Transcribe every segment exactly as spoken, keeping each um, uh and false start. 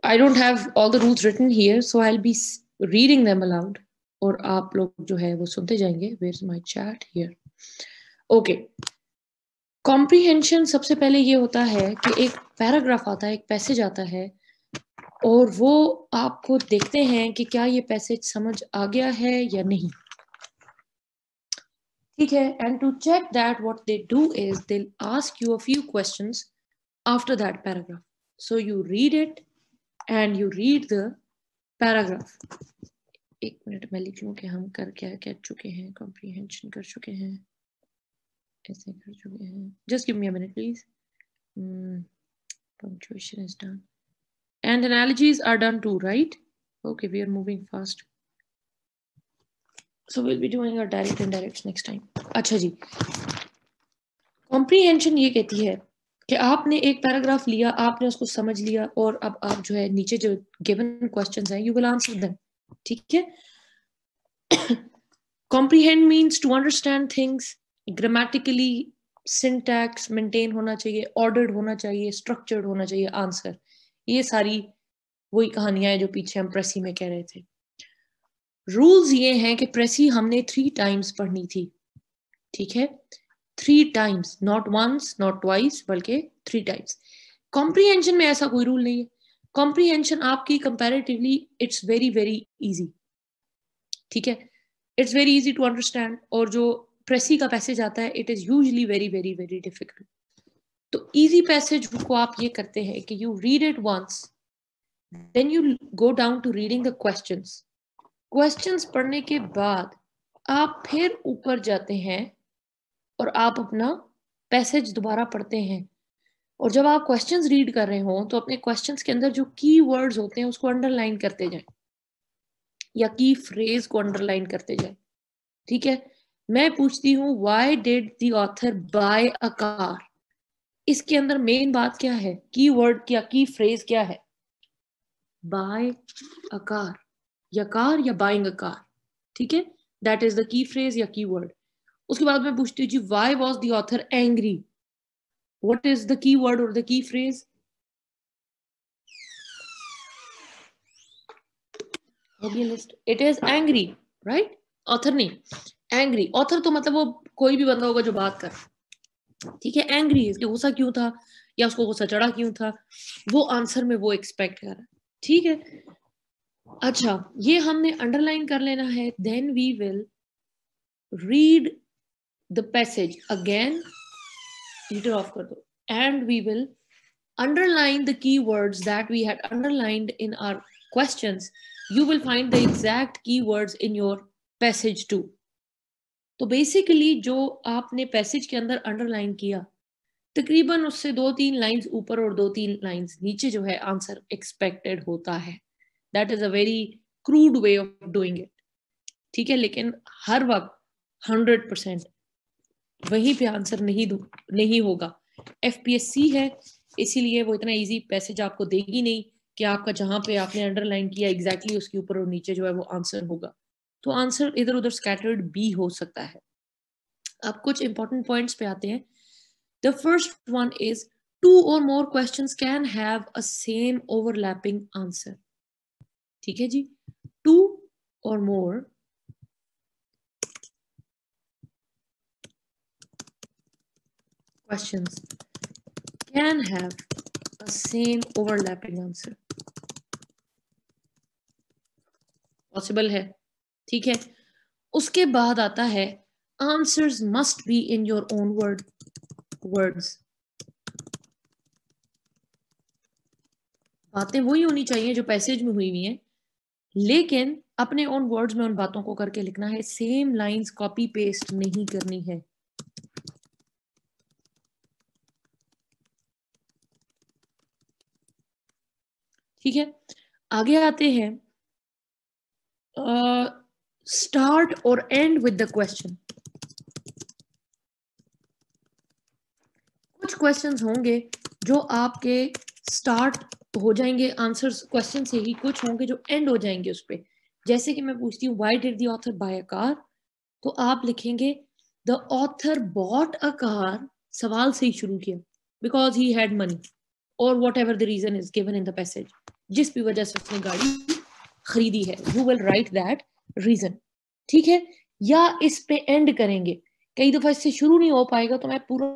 I don't have all the rules written here, so I'll be reading them aloud. और आप लोग जो है वो सुनते जाएंगे. Where's my chat here? Okay. Comprehension सबसे पहले ये होता है कि एक पैराग्राफ आता है, एक पैसेज आता है, और वो आपको देखते हैं कि क्या ये पैसेज समझ आ गया है या नहीं. ठीक है. And to check that, what they do is they'll ask you a few questions after that paragraph. So you read it and you read the paragraph. एक मिनट मैं लिख लूं कि हम कर क्या कर चुके हैं. कॉम्प्रीहेंशन कर चुके हैं, ऐसे कर चुके हैं. Just give me a minute, please. Hmm. Punctuation is done. And analogies are done too, right? Okay, we are moving fast. So we'll be doing our direct and indirects next time. अच्छा जी. Comprehension ये कहती है कि आपने एक paragraph लिया, आपने उसको समझ लिया, और अब आप जो है नीचे जो given questions हैं, you will answer them. ठीक है. Comprehend means to understand things grammatically, syntax maintain होना चाहिए, ordered होना चाहिए, structured होना चाहिए answer. ये सारी वही कहानियां हैं जो पीछे हम प्रेसी में कह रहे थे. रूल्स ये हैं कि प्रेसी हमने थ्री टाइम्स पढ़नी थी. ठीक है. Three times, not once, not twice, बल्कि थ्री टाइम्स. कॉम्प्रीहेंशन में ऐसा कोई रूल नहीं है. कॉम्प्रीहेंशन आपकी comparatively it's very very easy. ठीक है. It's very easy to understand. और जो प्रेसी का पैसेज आता है, it is usually very very very difficult. तो इजी पैसेज को आप ये करते हैं कि you read it once, then you go down to reading the questions. Questions पढ़ने के बाद आप फिर ऊपर जाते हैं और आप अपना पैसेज दोबारा पढ़ते हैं. और जब आप क्वेश्चंस रीड कर रहे हो तो अपने क्वेश्चंस के अंदर जो की वर्ड्स होते हैं उसको अंडरलाइन करते जाएं, या की फ्रेज को अंडरलाइन करते जाएं. ठीक है. मैं पूछती हूँ why did the author buy a car. इसके अंदर मेन बात क्या है? की वर्ड क्या, की फ्रेज क्या है? बाय अ कार, या कार या बाइंग अ कार. ठीक है. That is the key phrase या की वर्ड. उसके बाद मैं पूछती हूँ जी why was the author angry. What is the key word और the key phrase? It is angry, right. Author नहीं, एंग्री. ऑथर तो मतलब वो कोई भी बंदा होगा जो बात कर. ठीक है. एंग्री, इसके गुस्सा क्यों था या उसको गुस्सा चढ़ा क्यों था, वो आंसर में वो एक्सपेक्ट कर रहा है. ठीक है. अच्छा, ये हमने अंडरलाइन कर लेना है. Then we will read the passage again. Heater off कर दो. And we will underline the keywords that we had underlined in our questions. You will find the exact keywords in your passage too. तो basically जो आपने passage के अंदर underline किया, तकरीबन उससे दो तीन लाइंस ऊपर और दो तीन लाइंस नीचे जो है आंसर एक्सपेक्टेड होता है. That is a very crude way of doing it. ठीक है. लेकिन हर वक्त हंड्रेड परसेंट वहीं पे आंसर नहीं नहीं होगा. एफपीएससी है, इसीलिए वो इतना इजी पैसेज आपको देगी नहीं कि आपका जहां पे आपने अंडरलाइन किया एग्जैक्टली exactly उसके ऊपर और नीचे जो है वो आंसर होगा. तो आंसर इधर उधर स्कैटर्ड भी हो सकता है. अब कुछ इंपॉर्टेंट पॉइंट्स पे आते हैं. The first one is two or more questions can have a same overlapping answer. ठीक है जी. To or more questions can have a same overlapping answer. Possible है. ठीक है. उसके बाद आता है answers must be in your own word words. बातें वही होनी चाहिए जो पैसेज में हुई हुई हैं, लेकिन अपने ओन वर्ड्स में उन बातों को करके लिखना है. सेम लाइंस कॉपी पेस्ट नहीं करनी है. ठीक है. आगे आते हैं. स्टार्ट और एंड विद द क्वेश्चन. कुछ क्वेश्चंस होंगे जो आपके स्टार्ट हो जाएंगे आंसर्स क्वेश्चन से ही, कुछ होंगे जो एंड हो जाएंगे उस पे. जैसे कि मैं पूछती हूँ why did the author buy a car, तो आप लिखेंगे the author bought a car, सवाल से ही शुरू किया, बिकॉज ही हैड मनी और whatever the reason is given in the passage. जिस भी वजह से उसने गाड़ी खरीदी है, you will write that reason, ठीक है। या इस पे एंड करेंगे, कई दफा इससे शुरू नहीं हो पाएगा तो मैं पूरा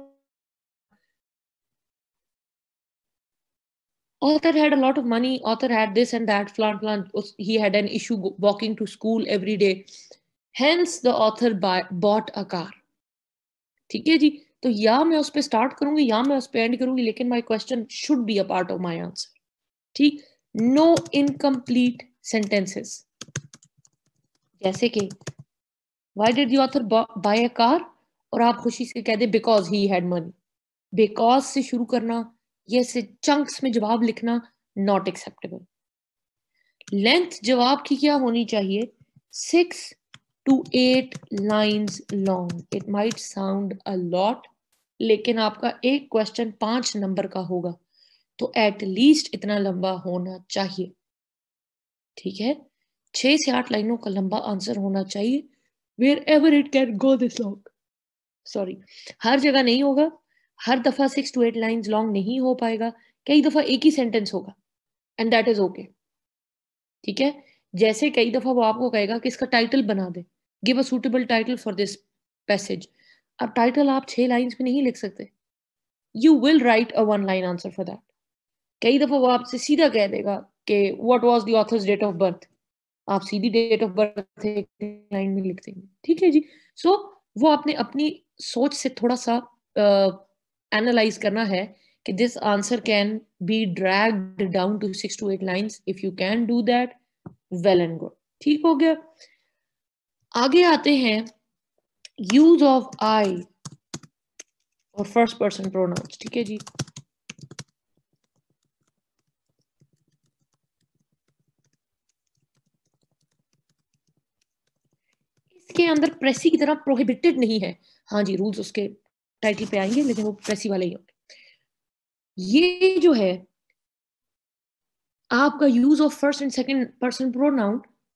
author had a lot of money, author had this and that, flan flan, he had an issue walking to school every day, hence the author buy, bought a car, ठीक है जी। तो या मैं उस पे स्टार्ट करूंगी या मैं उस पे एंड करूंगी, लेकिन my question should be a part of my answer, ठीक। नो इनकम्प्लीट सेंटेंसेस, जैसे कि why did the author buy a car, और आप खुशी से कह दे because he had money. Because से शुरू करना, ये से चंक्स में जवाब लिखना, नॉट एक्सेप्टेबल। लेंथ जवाब की क्या होनी चाहिए, six to eight lines long. It might sound a lot, लेकिन आपका एक क्वेश्चन पांच नंबर का होगा, तो एट लीस्ट इतना लंबा होना चाहिए, ठीक है। छह से आठ लाइनों का लंबा आंसर होना चाहिए, wherever it can go this long. Sorry, हर जगह नहीं होगा, हर दफा six to eight lines long नहीं हो पाएगा, कई दफा एक ही सेंटेंस होगा, एंड दैट इज ओके, ठीक है। जैसे कई दफा वो आपको कहेगा कि इसका टाइटल बना दे, give a suitable title for this passage. अब टाइटल आप छह लाइंस में नहीं लिख सकते, you will write a one line answer for that. कई दफा वो आपसे सीधा कह देगा कि what was the author's date of birth, आप सीधी डेट ऑफ बर्थ एक लाइन में लिख देंगे, ठीक है जी। सो so, वो आपने अपनी सोच से थोड़ा सा एनालाइज uh, करना है कि this answer can be dragged down to six to eight lines, if you can do that well and good, ठीक हो गया। आगे आते हैं यूज ऑफ आई और फर्स्ट पर्सन प्रोनाउंस, ठीक है जी। इसके अंदर प्रेसी की तरह प्रोहिबिटेड नहीं है, हाँ जी, रूल्स उसके टाइटल पे आएंगे, लेकिन वो प्रेसी वाले ही होंगे। ये जो है आपका use of first and second person pronoun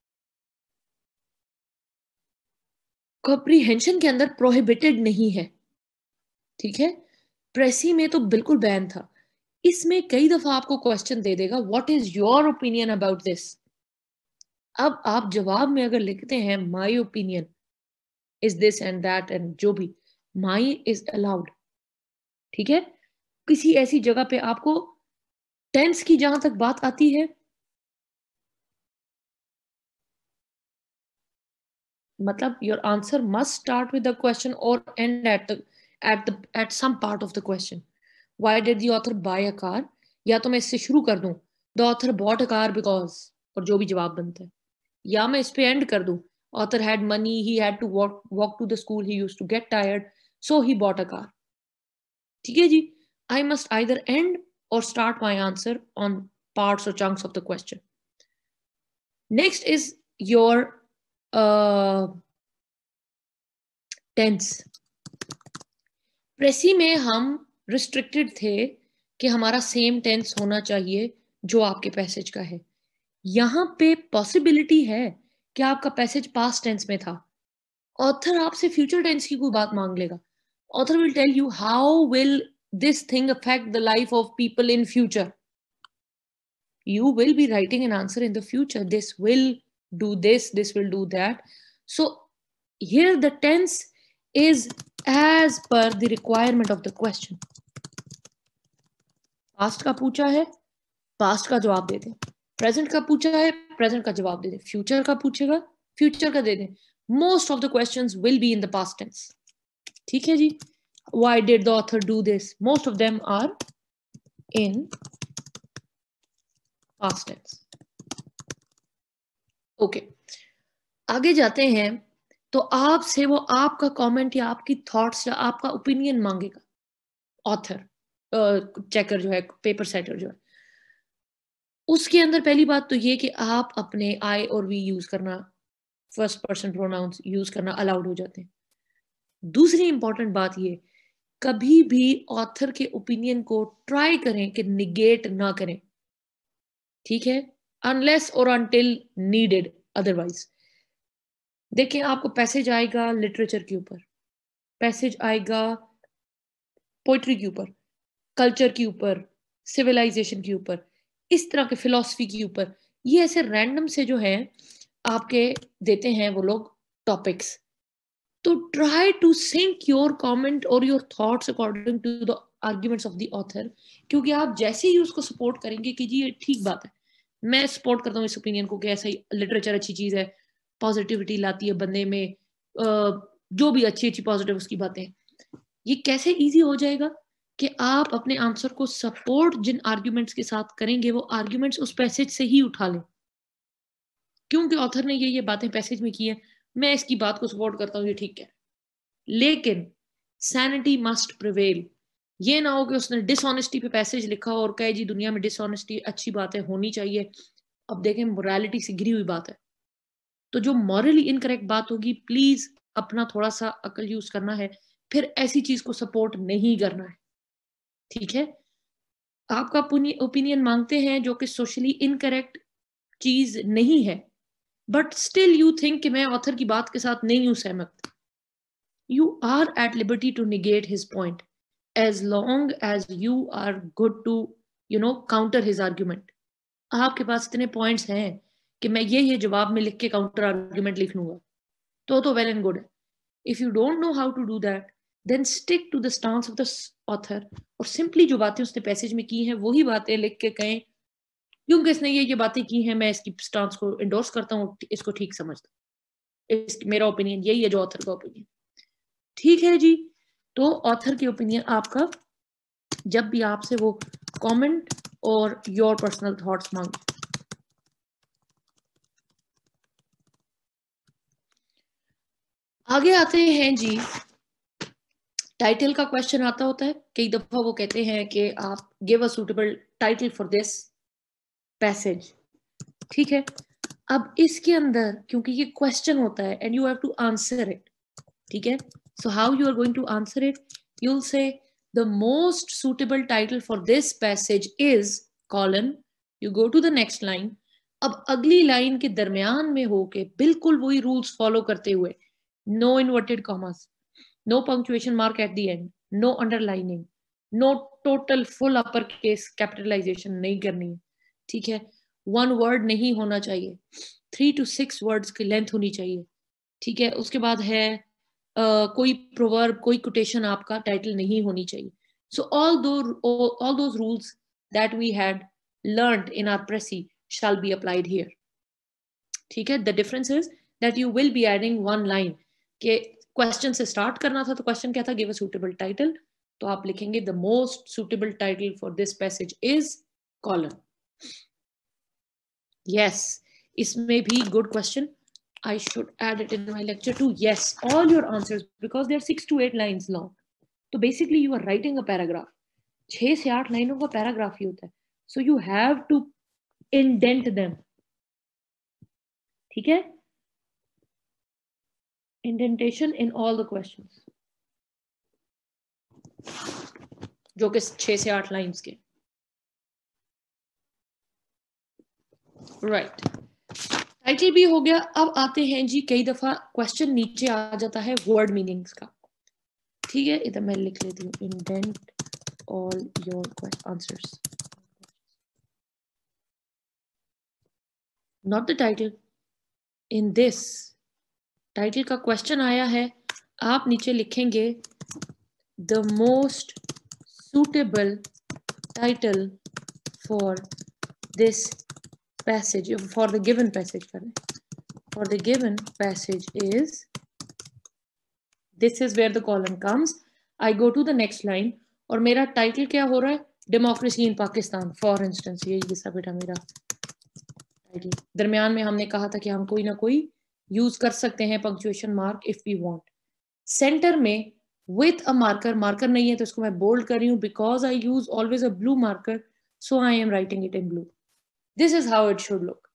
comprehension के अंदर प्रोहिबिटेड नहीं है, ठीक है। प्रेसी में तो बिल्कुल बैन था, इसमें कई दफा आपको क्वेश्चन दे देगा what is your opinion about this. अब आप जवाब में अगर लिखते हैं my opinion is this and that and जो भी, माई इज अलाउड, ठीक है। किसी ऐसी जगह पे आपको टेंस की जहां तक बात आती है, मतलब your answer must start with the question और end at the at the at some part of the question. Why did the author buy a car, या तो मैं इससे शुरू कर दूं the author bought a car because, और जो भी जवाब बनता है, या मैं इस पे एंड कर दूं author had money, he had to walk walk to the school, he used to get tired, so he bought a car, ठीक है जी। आई मस्ट आइदर एंड और start my answer on parts और chunks of the question. Next is your tense. Precis में हम restricted थे कि हमारा सेम टेंस होना चाहिए जो आपके पैसेज का है। यहां पे पॉसिबिलिटी है कि आपका पैसेज पास्ट टेंस में था, ऑथर आपसे फ्यूचर टेंस की कोई बात मांग लेगा। Author will tell you how will this thing affect the life of people in future, you will be writing an answer in the future, this will do this, this will do that. So here the tense is as per the requirement of the question. Past का पूछा है, past का जवाब दे दें, present का पूछा है, present का जवाब दे दें, फ्यूचर का पूछेगा, फ्यूचर का दे दें। Most of the questions will be in the past tense, ठीक है जी। Why did the author do this, most of them are in past tense, okay. आगे जाते हैं, तो आपसे वो आपका कमेंट या आपकी थॉट्स या आपका ओपिनियन मांगेगा ऑथर, चेकर जो है, पेपर सेटर जो है। उसके अंदर पहली बात तो ये कि आप अपने आई और वी यूज करना, फर्स्ट पर्सन प्रोनाउंस यूज करना अलाउड हो जाते हैं। दूसरी इंपॉर्टेंट बात ये, कभी भी ऑथर के ओपिनियन को ट्राई करें कि निगेट ना करें, ठीक है, अनलेस और अनटिल नीडेड, अदरवाइज। देखिए आपको पैसेज आएगा लिटरेचर के ऊपर, पैसेज आएगा पोइट्री के ऊपर, कल्चर के ऊपर, सिविलाइजेशन के ऊपर, इस तरह के फिलॉसफी के ऊपर, ये ऐसे रैंडम से जो है आपके देते हैं वो लोग टॉपिक्स। तो try to sync your comment और your thoughts according to the arguments of the author, क्योंकि आप जैसे ही उसको सपोर्ट करेंगे कि जी ये ठीक बात है, मैं सपोर्ट करता हूँ इस ओपिनियन को कि ऐसा ही लिटरेचर अच्छी चीज है, पॉजिटिविटी लाती है बंदे में, जो भी अच्छी अच्छी पॉजिटिव उसकी बातें, ये कैसे इजी हो जाएगा कि आप अपने आंसर को सपोर्ट जिन आर्ग्यूमेंट्स के साथ करेंगे वो आर्ग्यूमेंट्स उस पैसेज से ही उठा लें, क्योंकि ऑथर ने ये ये बातें पैसेज में की है, मैं इसकी बात को सपोर्ट करता हूँ, ये ठीक है। लेकिन सैनिटी मस्ट प्रिवेल, ये ना हो कि उसने डिसऑनेस्टी पे पैसेज लिखा और कहे जी दुनिया में डिसऑनेस्टी अच्छी बात है, होनी चाहिए। अब देखें मोरालिटी से घिरी हुई बात है, तो जो मॉरली इनकरेक्ट बात होगी प्लीज अपना थोड़ा सा अकल यूज करना है, फिर ऐसी चीज को सपोर्ट नहीं करना है, ठीक है। आपका ओपिनियन मांगते हैं जो कि सोशली इनकरेक्ट चीज नहीं है, बट स्टिल यू थिंक कि मैं ऑथर की बात के साथ नहीं हूं सहमत, you are at liberty to negate his point as long as you are good to you know counter his argument। आपके पास इतने पॉइंट्स हैं कि मैं ये ये जवाब में लिख के काउंटर आर्ग्यूमेंट लिख लूंगा, तो तो वेल एंड गुड है। If you don't know how to do that then stick to the stance of the author, और सिंपली जो बातें उसने पैसेज में की हैं वही बातें लिख के कहें, क्योंकि इसने ये ये बातें की हैं, मैं इसकी स्टांस को इंडोर्स करता हूँ, इसको ठीक समझता हूँ, मेरा ओपिनियन यही है जो ऑथर का ओपिनियन, ठीक है जी। तो ऑथर की ओपिनियन आपका जब भी आपसे वो कमेंट और योर पर्सनल थॉट्स मांगे। आगे आते हैं जी, टाइटल का क्वेश्चन आता होता है, कई दफा वो कहते हैं कि आप give a suitable title for this passage, ठीक है। अब इसके अंदर क्योंकि ये क्वेश्चन होता है and you have to answer it, ठीक है। So how you are going to answer it, you will say the most suitable title for this passage is colon, you go to the next line. अब अगली line के दरमियान में होके बिल्कुल वही रूल्स फॉलो करते हुए, no inverted commas, no punctuation mark at the end, no underlining, no total full upper case capitalization नहीं करनी है, ठीक है। वन वर्ड नहीं होना चाहिए, थ्री टू सिक्स वर्ड्स की लेंथ होनी चाहिए, ठीक है। उसके बाद है uh, कोई प्रोवर्ब, कोई कोटेशन आपका टाइटल नहीं होनी चाहिए। So all those all those rules that we had learned in our precis shall be applied here, ठीक है। The difference is that you will be adding one line, के question से start करना था तो क्वेश्चन क्या था, गिव अ सूटेबल टाइटल, तो आप लिखेंगे the most suitable title for this passage is colon. Yes, इसमें भी good question. I should add it in my lecture too. Yes, all your answers, because they're six to eight lines long. So basically you are writing a paragraph. छह से आठ लाइनों का paragraph ही होता है. So you have to indent them. ठीक है? Indentation in all the questions. जो कि छह से आठ लाइन्स के. Right. टाइटल भी हो गया. अब आते हैं जी, कई दफा क्वेश्चन नीचे आ जाता है वर्ड मीनिंग्स का. ठीक है, इधर मैं लिख लेती हूँ, indent all your answers, not the title. In this title का क्वेश्चन आया है, आप नीचे लिखेंगे the most suitable title for this passage, for the given passage, for the given passage is, this is where the colon comes. I go to the next line और मेरा title क्या हो रहा है, democracy in Pakistan for instance. यही हिस्सा बेटा मेरा टाइटल. दरमियान में हमने कहा था कि हम कोई ना कोई यूज कर सकते हैं punctuation mark if we want. Center में विथ अ मार्कर, मार्कर नहीं है तो इसको मैं बोल्ड कर रही हूँ, because I use always a blue marker, so I am writing it in blue. This is how it should look.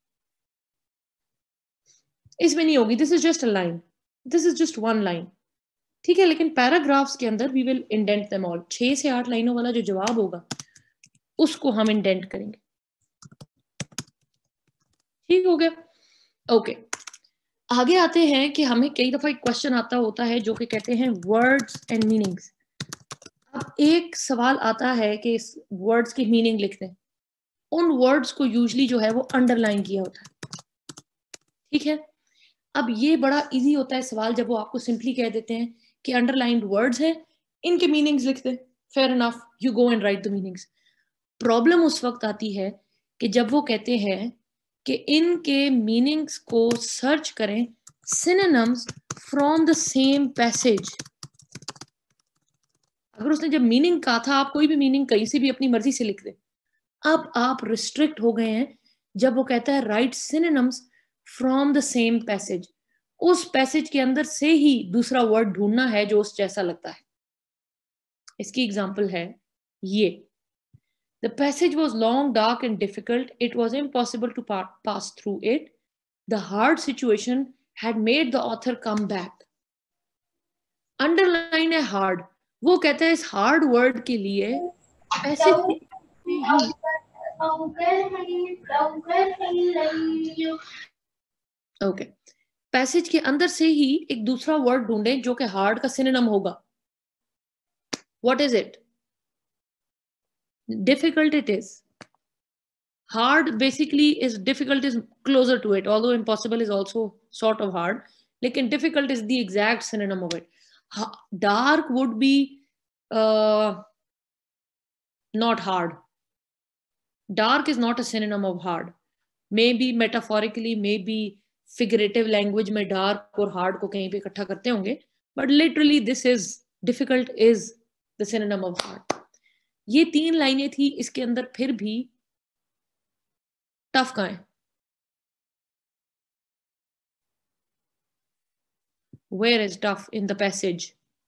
इसमें नहीं होगी, this is just a line, this is just one line. ठीक है, लेकिन paragraphs के अंदर we will indent them all. छह से आठ लाइनों वाला जो जवाब होगा उसको हम इंडेंट करेंगे. ठीक हो गया, ओके. आगे आते हैं कि हमें कई दफा एक क्वेश्चन आता होता है जो कि कहते हैं वर्ड्स एंड मीनिंग्स. अब एक सवाल आता है कि इस वर्ड्स की मीनिंग लिख दें. उन वर्ड्स को यूजली जो है वो अंडरलाइन किया होता है, ठीक है। अब ये बड़ा इजी होता है सवाल जब वो आपको सिंपली कह देते हैं कि अंडरलाइंड वर्ड्स है, इनके मीनिंग्स लिख दे, fair enough, you go and write the meanings. Problem उस वक्त आती है कि जब वो कहते हैं कि इनके मीनिंग्स को सर्च करें synonyms from the same passage. अगर उसने जब मीनिंग कहा था, आप कोई भी मीनिंग कहीं से भी अपनी मर्जी से लिख दे, अब आप रिस्ट्रिक्ट हो गए हैं जब वो कहता है write synonyms from the same passage. उस पैसेज के अंदर से ही दूसरा वर्ड ढूंढना है जो उस जैसा लगता है। इसकी एग्जांपल है ये, the passage was long, dark and difficult, it was impossible to pass through it, the hard situation had made the author come back. Underline है हार्ड, वो कहता है इस हार्ड वर्ड के लिए पैसेज ओके पैसेज के अंदर से ही एक दूसरा वर्ड ढूंढें जो कि हार्ड का सिनोनिम होगा। What is it? Difficult it is. Hard basically is difficult is closer to it, although impossible is also sort of hard, लेकिन difficult is the exact synonym of it. Dark would be not hard, dark is not a synonym of hard, maybe metaphorically, maybe figurative language में dark और hard को कहीं पे इकट्ठा करते होंगे, but literally this is difficult is the synonym of hard। ये तीन लाइनें थी, इसके अंदर फिर भी टफ कहाँ है? Where is tough in the passage?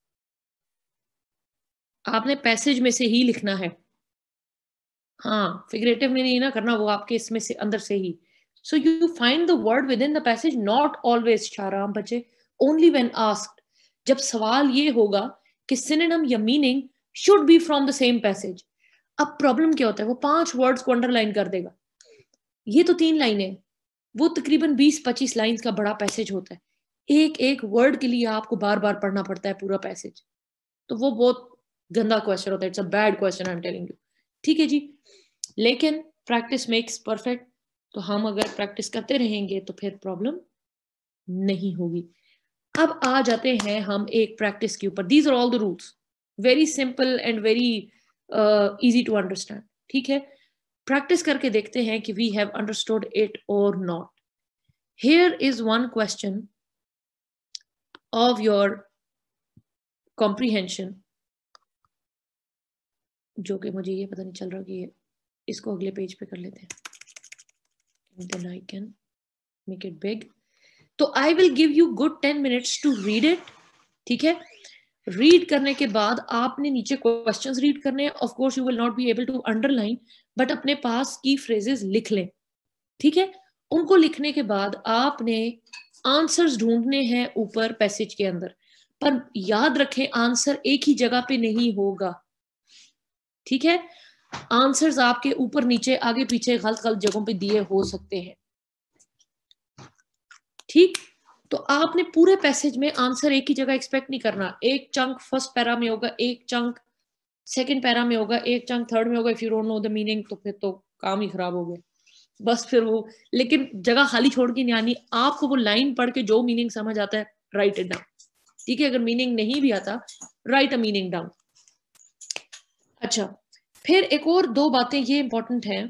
आपने पैसेज में से ही लिखना है, हाँ फिगरेटिव में नहीं ना करना, वो आपके इसमें से अंदर से ही। So you find the word within the passage, not always शाराम बच्चे, ओनली व्हेन आस्क्ड, जब सवाल ये होगा कि सिनोनिम या meaning should be from the same passage. अब प्रॉब्लम क्या होता है, वो पांच वर्ड्स को अंडरलाइन कर देगा, ये तो तीन लाइनें, वो तकरीबन बीस पच्चीस लाइन का बड़ा पैसेज होता है, एक एक वर्ड के लिए आपको बार बार पढ़ना पड़ता है पूरा पैसेज, तो वो बहुत गंदा क्वेश्चन होता है, it's a bad question I am telling you, ठीक है जी। लेकिन प्रैक्टिस मेक्स परफेक्ट, तो हम अगर प्रैक्टिस करते रहेंगे तो फिर प्रॉब्लम नहीं होगी। अब आ जाते हैं हम एक प्रैक्टिस के ऊपर, these are all the rules, very simple and very easy to understand, ठीक है। प्रैक्टिस करके देखते हैं कि वी हैव अंडरस्टूड इट और not. Here is one question of your comprehension, जो कि मुझे ये पता नहीं चल रहा कि ये, इसको अगले पेज पे कर लेते हैं, then I can make it big। तो I will give you good ten minutes to read it, ठीक है। रीड करने के बाद आपने नीचे क्वेश्चंस रीड करने हैं, of course you will not be able to underline, but अपने पास की फ्रेजेस लिख लें, ठीक है। उनको लिखने के बाद आपने आंसर्स ढूंढने हैं ऊपर पैसेज के अंदर, पर याद रखें आंसर एक ही जगह पे नहीं होगा, ठीक है। आंसर्स आपके ऊपर नीचे आगे पीछे गलत गलत जगहों पे दिए हो सकते हैं, ठीक। तो आपने पूरे पैसेज में आंसर एक ही जगह एक्सपेक्ट नहीं करना, एक चंक फर्स्ट पैरा में होगा, एक चंक सेकंड पैरा में होगा, एक चंक थर्ड में होगा। If you don't know the meaning तो फिर तो काम ही खराब हो गया, बस फिर वो, लेकिन जगह खाली छोड़ के नहीं आनी, आपको वो लाइन पढ़ के जो मीनिंग समझ आता है राइट इट डाउन, ठीक है। अगर मीनिंग नहीं भी आता, राइट अ मीनिंग डाउन। अच्छा, फिर एक और दो बातें ये इंपॉर्टेंट हैं,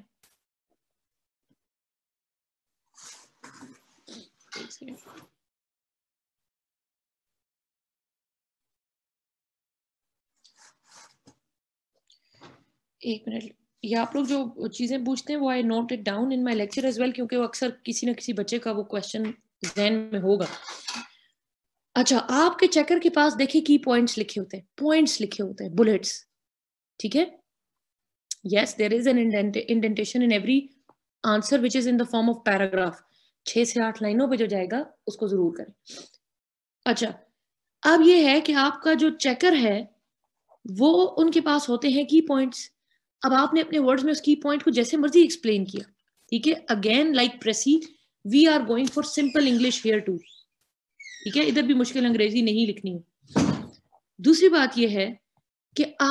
एक मिनट, ये आप लोग जो चीजें पूछते हैं वो I note it down in my lecture as well, क्योंकि वो अक्सर किसी ना किसी बच्चे का वो क्वेश्चन ज़हन में होगा। अच्छा, आपके चेकर के पास देखिए की पॉइंट्स लिखे होते हैं, पॉइंट्स लिखे होते हैं, बुलेट्स, ठीक है। Yes, there is an indentation in every answer which is in the form of paragraph, छह से आठ लाइनों पे जो जाएगा उसको जरूर करें। अच्छा, अब ये है कि आपका जो चेकर है वो उनके पास होते हैं की पॉइंट्स, अब आपने अपने वर्ड्स में उस की पॉइंट को जैसे मर्जी एक्सप्लेन किया, ठीक है। Again like precis, we are going for simple English here too, ठीक है, इधर भी मुश्किल अंग्रेजी नहीं लिखनी है। दूसरी बात यह है कि आप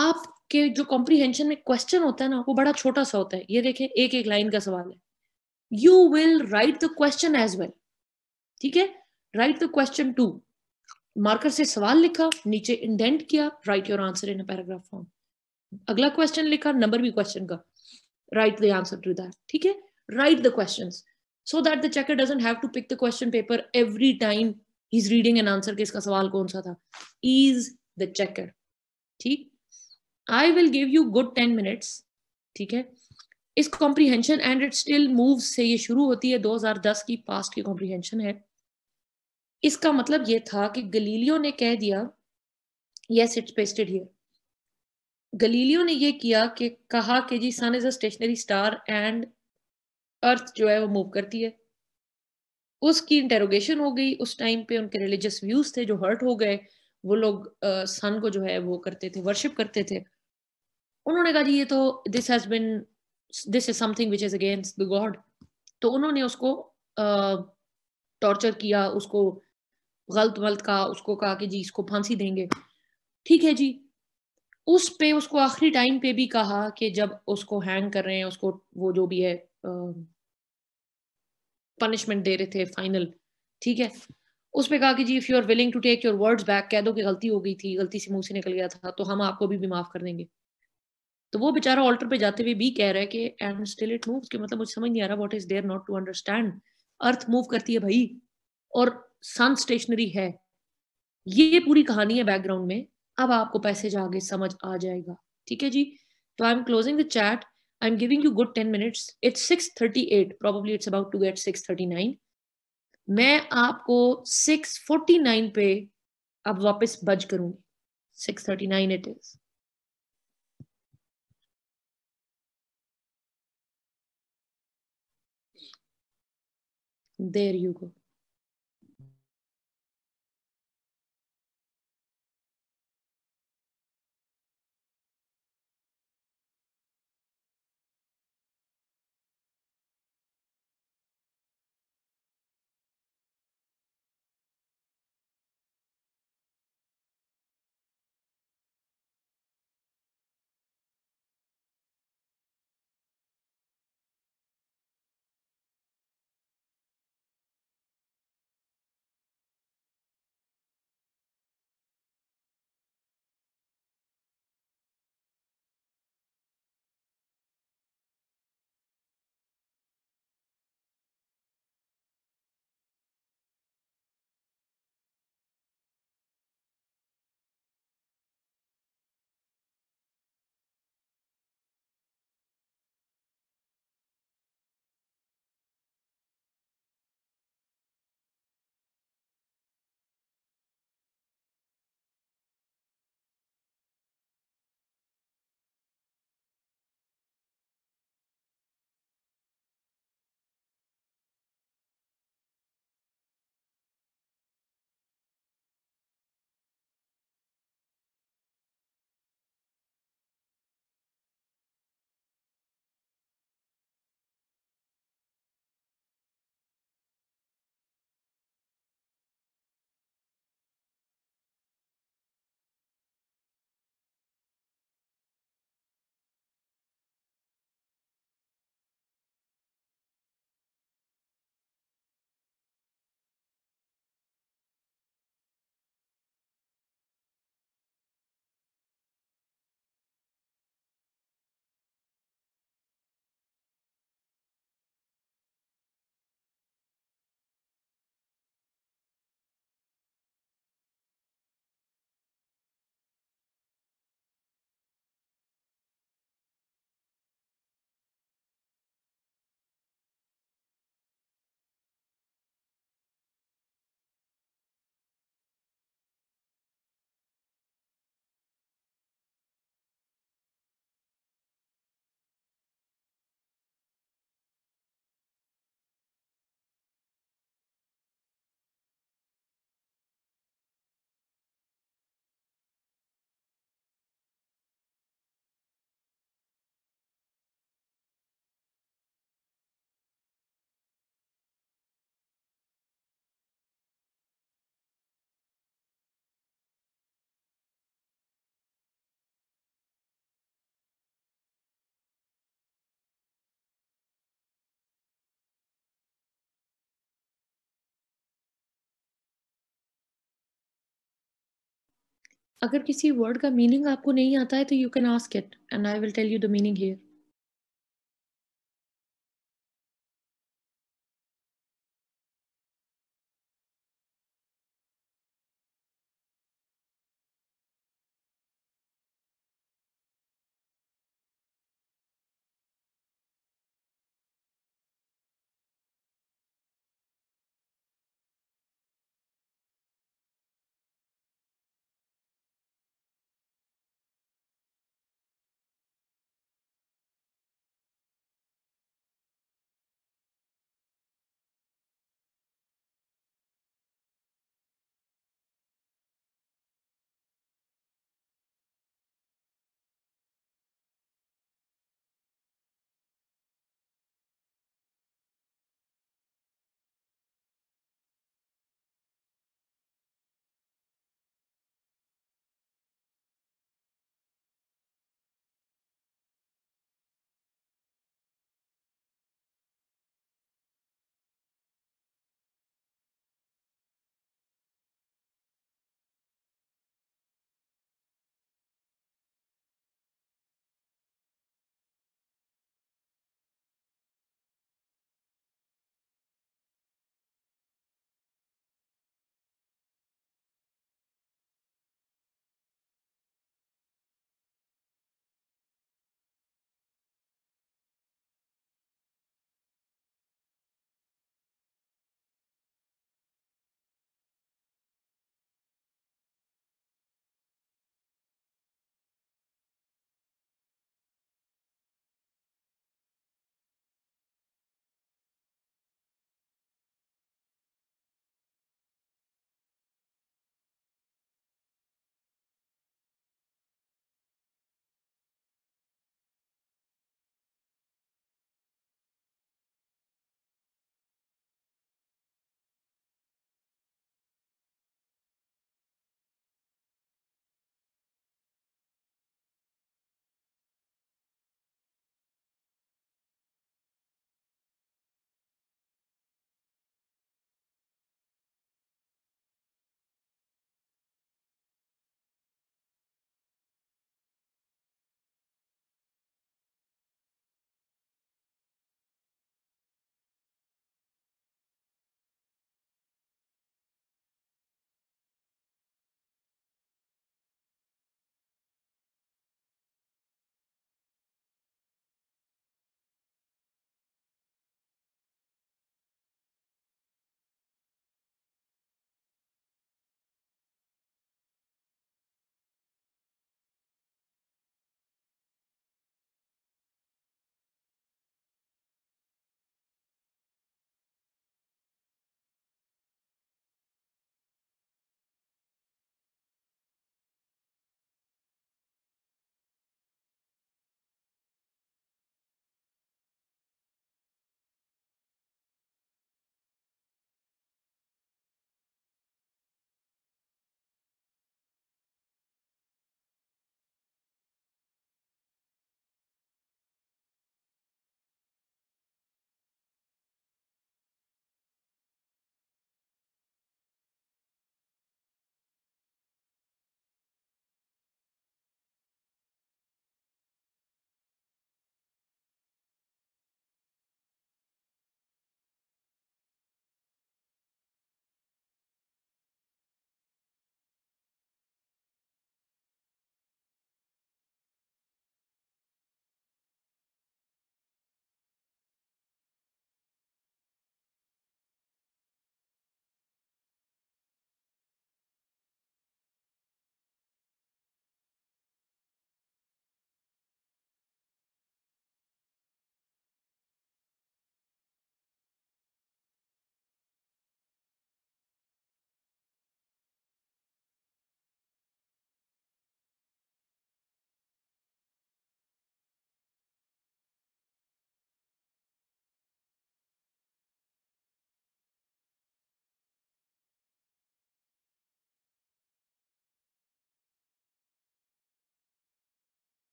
कि जो कॉम्प्रिहेंशन में क्वेश्चन होता है ना, वो बड़ा छोटा-सा होता है। ये देखें, एक-एक लाइन का सवाल है। You will write the question as well, ठीक है? Write the question too, marker से सवाल लिखा, नीचे इंडेंट किया, write your answer in a paragraph form. अगला क्वेश्चन लिखा, नंबर भी क्वेश्चन का, write the answer to that, ठीक है? Write the questions so that the checker doesn't have to pick the question paper every time he is reading an answer कि इसका सवाल कौन सा था। ईज द चेकर, ठीक? I will give you good ten minutes, ठीक है? इस comprehension and it still moves से ये शुरू होती है, दो हज़ार दस की पास्ट की कॉम्प्रिहेंशन है। इसका मतलब ये था कि गलीलियो ने कह दिया, yes it's pasted here. Galileo ने ये किया कि कहा कि जी sun is a stationary star and earth जो है वो मूव करती है। उसकी इंटेरोगेशन हो गई, उस टाइम पे उनके रिलीजियस व्यूज थे जो हर्ट हो गए। वो लोग सन को जो है वो करते थे, वर्शिप करते थे। उन्होंने कहा जी ये तो this has been this is something which is against the God. तो उन्होंने उसको टॉर्चर किया, उसको गलत वलत कहा, उसको कहा कि जी इसको फांसी देंगे, ठीक है जी। उस पे उसको आखिरी टाइम पे भी कहा कि जब उसको हैंग कर रहे हैं, उसको वो जो भी है पनिशमेंट दे रहे थे फाइनल, ठीक है? उस पे कहा कि जी if you are willing to take your words back, कह दो कि गलती हो गई थी, गलती से मुंह से निकल गया था, तो हम आपको भी, भी माफ कर देंगे। तो वो बेचारा ऑल्टर पे जाते हुए भी कह रहा है कि एंड स्टिल इट मूव्स, कि मतलब मुझे समझ नहीं आ रहा what is there not to understand. Earth move करती है भाई, और सन स्टेशनरी है। ये पूरी कहानी है बैकग्राउंड में। अब आपको पैसेज आगे समझ आ जाएगा, ठीक है जी? तो I am closing the chat. I am giving you good ten minutes. It's six thirty eight, probably it's about to get six thirty nine. मैं आपको सिक्स फोर्टी नाइन पे अब वापस बज करूंगी। Six thirty nine it is. There you go. अगर किसी word का meaning आपको नहीं आता है तो you can ask it and I will tell you the meaning here.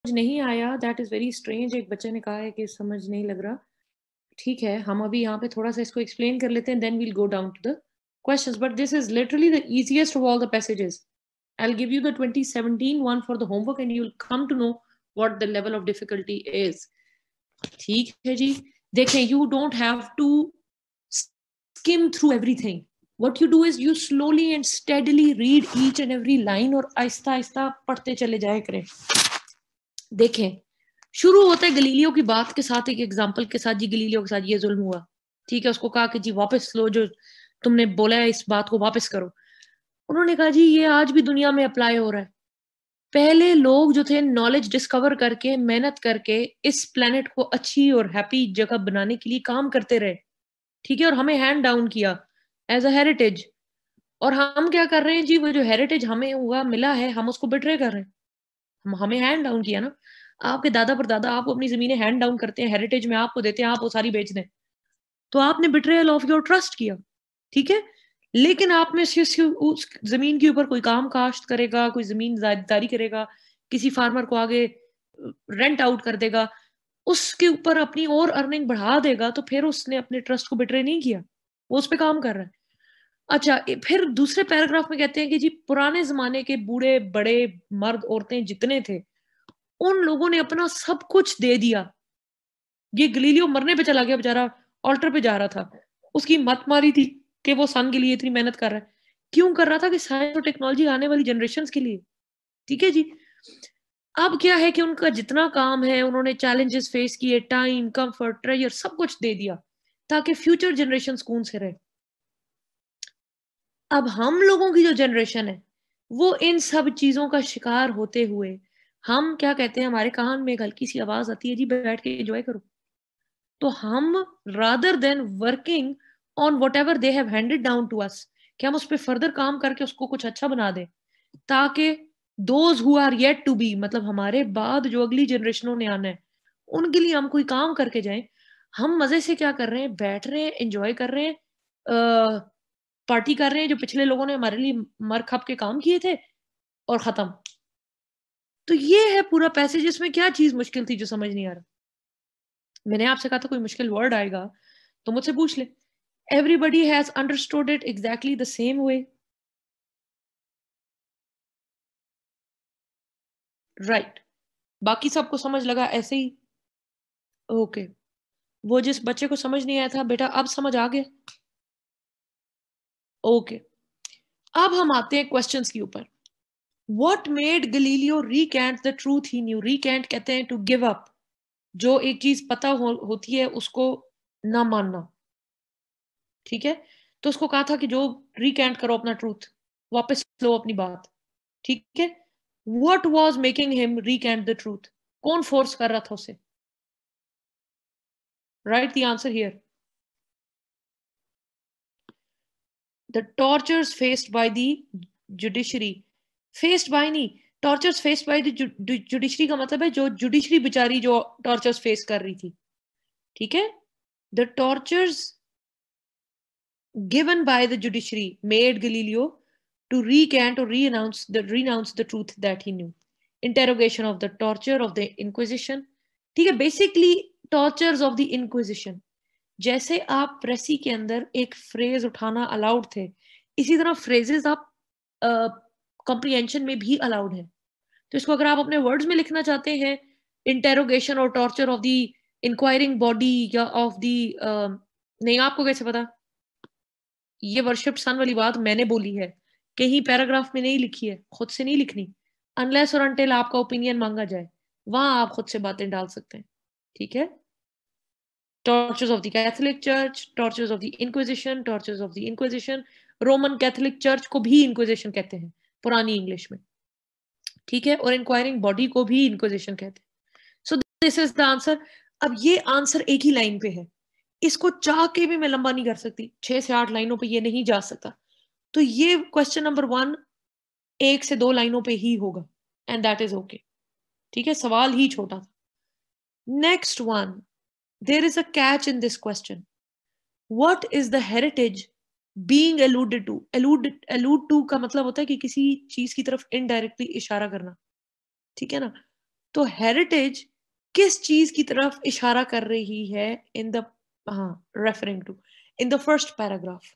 नहीं आया, दैट इज वेरी स्ट्रेंज। एक बच्चे ने कहा है कि समझ नहीं लग रहा। ठीक है, हम अभी यहाँ पे थोड़ा सा इसको एक्सप्लेन कर लेते हैं, then we'll go down to the questions, but this is literally the easiest of all the passages. I'll give you the twenty seventeen one for the homework and you'll come to know what the level of difficulty is. ठीक है जी, देखें, you don't have to skim through everything. What you do is you slowly and steadily read each and every line और आहिस्ता आहिस्ता पढ़ते चले जाए करें। देखें, शुरू होता है गलीलियो की बात के साथ, एक एग्जाम्पल के साथ, जी गलीलियो के साथ ये जुल्म हुआ, ठीक है, उसको कहा कि जी वापस लो, जो तुमने बोला है इस बात को वापस करो। उन्होंने कहा जी ये आज भी दुनिया में अप्लाई हो रहा है। पहले लोग जो थे नॉलेज डिस्कवर करके, मेहनत करके इस प्लेनेट को अच्छी और हैप्पी जगह बनाने के लिए काम करते रहे, ठीक है, और हमें हैंड डाउन किया एज अ हेरिटेज। और हम क्या कर रहे हैं जी, वो जो हेरिटेज हमें हुआ मिला है, हम उसको बिट्रे कर रहे हैं। हम हमें हैंड डाउन किया ना, आपके दादा परदादा आपको अपनी जमीनें हैंड डाउन करते हैं, हेरिटेज में आपको देते हैं, आप वो सारी बेच दें, तो आपने बिट्रेयल ऑफ योर ट्रस्ट किया, ठीक है। लेकिन आप में से उस जमीन के ऊपर कोई काम काश्त करेगा, कोई जमीन जारी करेगा, किसी फार्मर को आगे रेंट आउट कर देगा, उसके ऊपर अपनी और अर्निंग बढ़ा देगा, तो फिर उसने अपने ट्रस्ट को बिट्रे नहीं किया, वो उस पर काम कर रहा है। अच्छा, फिर दूसरे पैराग्राफ में कहते हैं कि जी पुराने जमाने के बूढ़े बड़े मर्द औरतें जितने थे, उन लोगों ने अपना सब कुछ दे दिया। ये गलीलियो मरने पे चला गया बेचारा, ऑल्टर पे जा रहा था, उसकी मत मारी थी कि वो सन के लिए इतनी मेहनत कर रहा है। क्यों कर रहा था? कि साइंस और टेक्नोलॉजी आने वाली जनरेशंस के लिए, ठीक है जी। अब क्या है कि उनका जितना काम है, उन्होंने चैलेंजेस फेस किए, टाइम, कंफर्ट, ट्रेजर सब कुछ दे दिया ताकि फ्यूचर जनरेशन सुकून से रहे। अब हम लोगों की जो जनरेशन है, वो इन सब चीजों का शिकार होते हुए, हम क्या कहते हैं, हमारे कान में एक हल्की सी आवाज आती है, जी बैठ के एंजॉय करो। तो हम rather than working on whatever they have handed down to us, कि हम उस पर फर्दर काम करके उसको कुछ अच्छा बना दें, ताकि those who are yet to be, मतलब हमारे बाद जो अगली जनरेशनों ने आना है, उनके लिए हम कोई काम करके जाएं। हम मजे से क्या कर रहे हैं, बैठ रहे हैं, एंजॉय कर रहे हैं, पार्टी कर रहे हैं, जो पिछले लोगों ने हमारे लिए मर खप के काम किए थे, और खत्म। तो ये है पूरा पैसेज। इसमें क्या चीज मुश्किल थी जो समझ नहीं आ रहा? मैंने आपसे कहा था कोई मुश्किल वर्ड आएगा तो मुझसे पूछ ले। Everybody has understood it exactly the same way, right? बाकी सबको समझ लगा ऐसे ही? Okay okay. वो जिस बच्चे को समझ नहीं आया था, बेटा अब समझ आ गया? Okay okay. अब हम आते हैं क्वेश्चंस के ऊपर। What made Galileo recant the truth he knew? Recant कहते हैं टू गिव अप, जो एक चीज पता हो, होती है उसको ना मानना, ठीक है। तो उसको कहा था कि जो रिकैंट करो अपना ट्रूथ, वापस लो अपनी बात, ठीक है। What was making him recant the truth? कौन फोर्स कर रहा था उसे? Write the answer here. The tortures faced by the judiciary. Faced by नहीं, tortures faced by the judiciary का मतलब है जो जुडिशरी बेचारी जो टॉर्चर्स फेस कर रही थी, ठीक है। The tortures given by the judiciary made Galileo to recant or re-announce the renounce the truth that he knew. Interrogation of the torture of the Inquisition, ठीक है, basically tortures of the Inquisition. जैसे आप प्रेसी के अंदर एक phrase उठाना allowed थे, इसी तरह फ्रेजेस आप कॉम्प्रिहेंशन uh, में भी अलाउड है। तो इसको अगर आप अपने वर्ड्स में लिखना चाहते हैं, इंटेरोगेशन और torture of the inquiring body या ऑफ द uh, नहीं, आपको कैसे पता? ये वर्शिप सन वाली बात मैंने बोली है, कहीं पैराग्राफ में नहीं लिखी है, खुद से नहीं लिखनी। अनलेस और अनटिल आपका ओपिनियन मांगा जाए, वहां आप खुद से बातें डाल सकते हैं, ठीक है। Tortures of the Catholic Church, tortures of the Inquisition, tortures of the Inquisition. Roman Catholic Church को भी इंक्विजिशन कहते हैं पुरानी इंग्लिश में, ठीक है, और इंक्वायरिंग बॉडी को भी इंक्विजिशन कहते हैं। So this is the answer. अब ये आंसर एक ही लाइन पे है, इसको चाह के भी मैं लंबा नहीं कर सकती, छह से आठ लाइनों पे ये नहीं जा सकता। तो ये क्वेश्चन नंबर वन एक से दो लाइनों पे ही होगा, एंड दैट इज ओके, ठीक है, सवाल ही छोटा था। Next one, there is a catch in this question. What is the heritage being alluded to? Allude allude to का मतलब होता है कि किसी चीज की तरफ इनडायरेक्टली इशारा करना, ठीक है ना। तो हेरिटेज किस चीज की तरफ इशारा कर रही है इन द हाँ referring to in the first paragraph?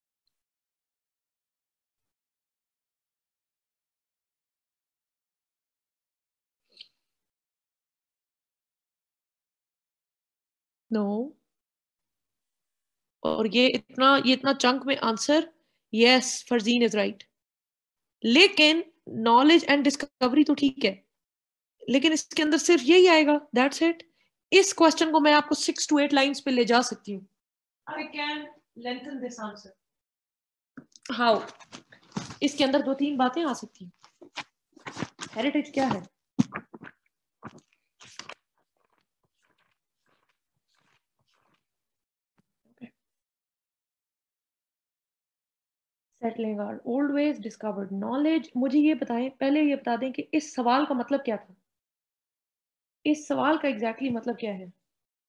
No. और ये इतना ये इतना चंक में answer, yes Farzeen is right. लेकिन नॉलेज एंड डिस्कवरी तो ठीक है, लेकिन इसके अंदर सिर्फ यही आएगा, दैट्स इट। इस क्वेश्चन को मैं आपको सिक्स टू एट लाइंस पे ले जा सकती हूँ। I can lengthen this answer. How? इसके अंदर दो तीन बातें आ सकती हैं। हेरिटेज क्या है? Settling our old ways, discovered knowledge. मुझे ये बताएं, पहले ये बता दें कि इस सवाल का मतलब क्या था? इस सवाल का एग्जैक्टली exactly मतलब क्या है?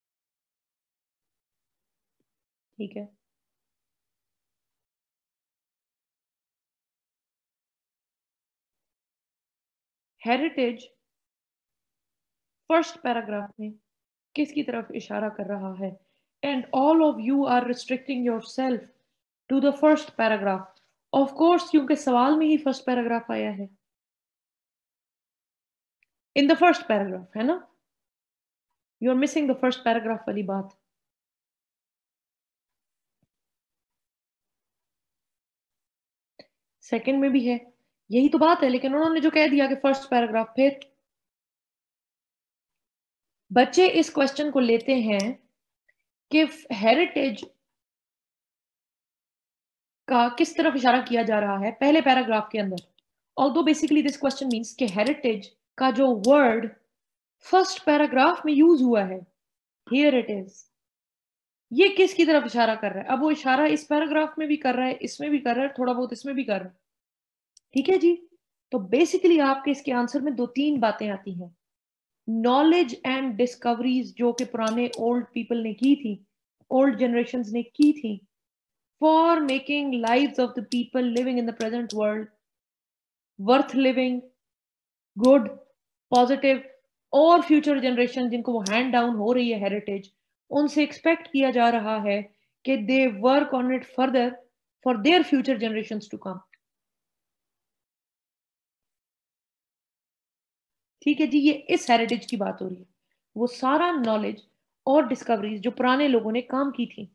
ठीक है। हेरिटेज फर्स्ट पैराग्राफ में किसकी तरफ इशारा कर रहा है? And all of you are restricting yourself to the first paragraph. Of course, क्योंकि सवाल में ही फर्स्ट पैराग्राफ आया है, इन द फर्स्ट पैराग्राफ, है ना? You are missing the first paragraph वाली बात। सेकंड में भी है, यही तो बात है, लेकिन उन्होंने जो कह दिया कि फर्स्ट पैराग्राफ, फिर बच्चे इस क्वेश्चन को लेते हैं कि हेरिटेज का किस तरफ इशारा किया जा रहा है पहले पैराग्राफ के अंदर। Although basically this question means कि हेरिटेज का जो वर्ड फर्स्ट पैराग्राफ में यूज हुआ है, हियर इट इज, ये किसकी तरफ इशारा कर रहा है? अब वो इशारा इस पैराग्राफ में भी कर रहा है, इसमें भी कर रहा है, थोड़ा बहुत इसमें भी कर रहा है। ठीक है जी। तो बेसिकली आपके इसके आंसर में दो तीन बातें आती हैं। नॉलेज एंड डिस्कवरीज जो कि पुराने ओल्ड पीपल ने की थी, ओल्ड जनरेशन ने की थी, for making lives of the people living in the present world worth living, good, positive, और फ्यूचर जनरेशन जिनको वो हैंड डाउन हो रही है हेरिटेज, उनसे एक्सपेक्ट किया जा रहा है कि they work on it further for their future generation to come. ठीक है जी, ये इस हेरिटेज की बात हो रही है, वो सारा नॉलेज और डिस्कवरीज जो पुराने लोगों ने काम की थी।